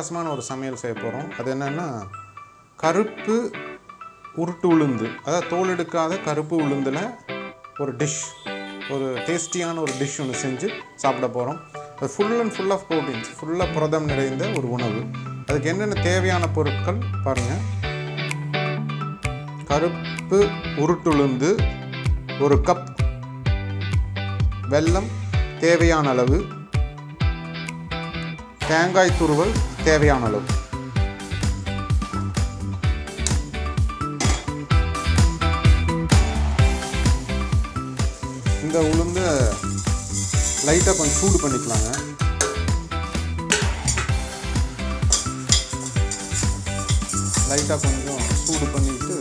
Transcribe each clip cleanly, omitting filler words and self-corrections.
வித்தியாசமான ஒரு சமையல் செய்ய போகிறோம். அது என்னென்னா கருப்பு உருட்டு உளுந்து, அதாவது தோல் எடுக்காத கருப்பு உளுந்தில் ஒரு டிஷ், ஒரு டேஸ்டியான ஒரு டிஷ் ஒன்று செஞ்சு சாப்பிட போகிறோம். அது full and full of proteins, ஃபுல்லாக புரதம் நிறைந்த ஒரு உணவு. அதுக்கு என்னென்ன தேவையான பொருட்கள் பாருங்கள். கருப்பு உருட்டுளுந்து 1 கப், வெல்லம் தேவையான அளவு, தேங்காய் துருவல் தேவையான அளவு. இந்த உளுந்து லைட்டாக கொஞ்சம் சூடு பண்ணிக்கலாங்க. லைட்டாக கொஞ்சம் சூடு பண்ணிட்டு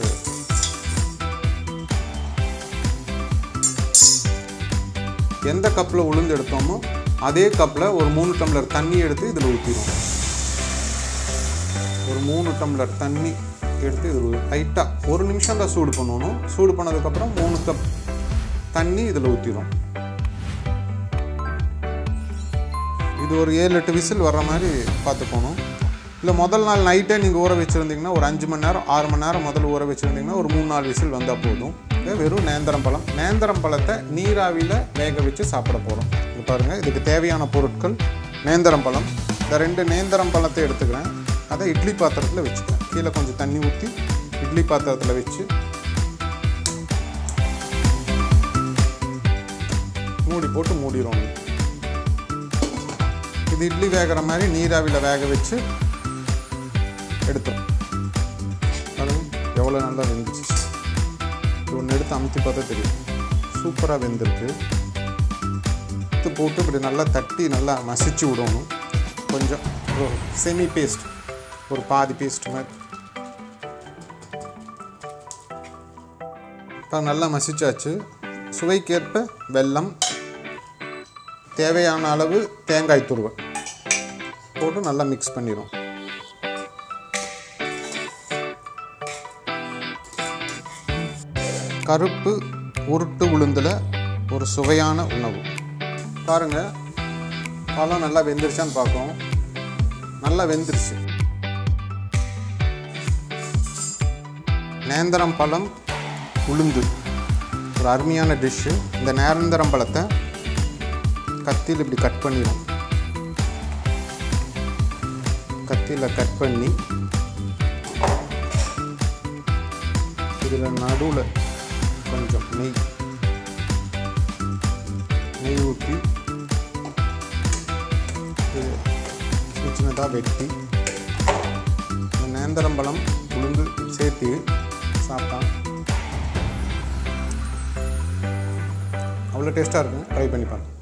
எந்த கப்பில் உளுந்து எடுத்தோமோ அதே கப்பில் ஒரு 3 டம்ளர் தண்ணி எடுத்து இதில் ஊற்றிடும். ஒரு 3 டம்ளர் தண்ணி எடுத்து இதில் லைட்டாக 1 நிமிஷம் தான் சூடு பண்ணணும். சூடு பண்ணதுக்கப்புறம் 3 கப் தண்ணி இதில் ஊற்றிடும். இது ஒரு 7-8 விசில் வர்ற மாதிரி பார்த்துக்கணும். இல்லை முதல் நாள் நைட்டே நீங்கள் ஊற வச்சுருந்தீங்கன்னா ஒரு 5 மணி நேரம் 6 மணி நேரம் முதல்ல ஊற வச்சுருந்தீங்கன்னா ஒரு 3-4 விசில் வந்தால் போதும். வெறும் நேந்திரம் பழம். நேந்திரம் பழத்தை நீராவியில் வேக வச்சு சாப்பிட போகிறோம். இது பாருங்கள், இதுக்கு தேவையான பொருட்கள் நேந்திரம் பழம். இந்த 2 நேந்திரம் பழத்தை எடுத்துக்கிறேன். அதை இட்லி பாத்திரத்தில் வச்சுக்கிறேன். கீழே கொஞ்சம் தண்ணி ஊற்றி இட்லி பாத்திரத்தில் வச்சு மூடி போட்டு மூடிடும். இது இட்லி வேகிற மாதிரி நீராவியில் வேக வச்சு எடுத்துரும். பாருங்கள் எவ்வளோ நல்லா வெந்துச்சு. இது ஒன்று எடுத்து அமுத்தி பார்த்தா தெரியும், சூப்பராக வெந்திருக்கு. எடுத்து போட்டு இப்படி நல்லா தட்டி நல்லா மசிச்சு விடணும். கொஞ்சம் ஒரு செமி பேஸ்ட், ஒரு பாதி பேஸ்ட் மாதிரி. இப்போ நல்லா மசிச்சாச்சு. சுவைக்கேற்ப வெல்லம், தேவையான அளவு தேங்காய் துருவல் போட்டு நல்லா மிக்ஸ் பண்ணிடும். கருப்பு உருட்டு உளுந்தில் ஒரு சுவையான உணவு. பாருங்கள், பழம் நல்லா வெந்துருச்சான்னு பார்ப்போம். நல்லா வெந்துருச்சு. நேந்திரம் பழம் உளுந்து ஒரு அருமையான டிஷ்ஷு. இந்த நேந்திரம் பழத்தை கத்தியில் இப்படி கட் பண்ணிடும். கத்தியில் கட் பண்ணி இதில் நடுவில் கொஞ்சம் நெய் ஊற்றி சின்ன சின்னதாக வெட்டி இந்த நேந்திரம் பழம் உளுந்து சேர்த்து சாப்பிட்டா அவ்வளோ டேஸ்ட்டாக இருக்கும். ட்ரை பண்ணி பாருங்கள்.